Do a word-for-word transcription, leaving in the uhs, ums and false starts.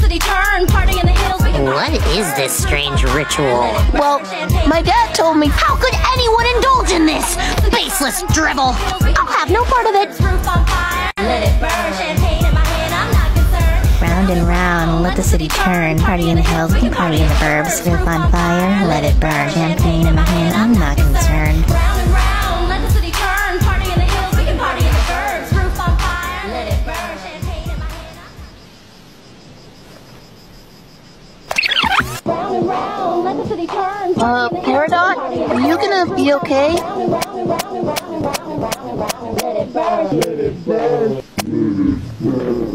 city turn, party in the hills. What is this strange ritual? Well, my dad told me. How could anyone indulge in this? Baseless drivel! I'll have no part of it! Roof on fire, let it burn. Champagne in my hand, I'm not concerned. Round and round, let the city turn. Party in the hills, we can party in the burbs. Roof on fire, let it burn. Champagne in my hand, I'm not concerned. Round and round, let the city turn. Party in the hills, we can party in the burbs. Roof on fire, let it burn. Champagne in my hand, I'm round and round, let the city turn. Uh, Peridot, are you gonna be okay? Let it burn. Let it burn.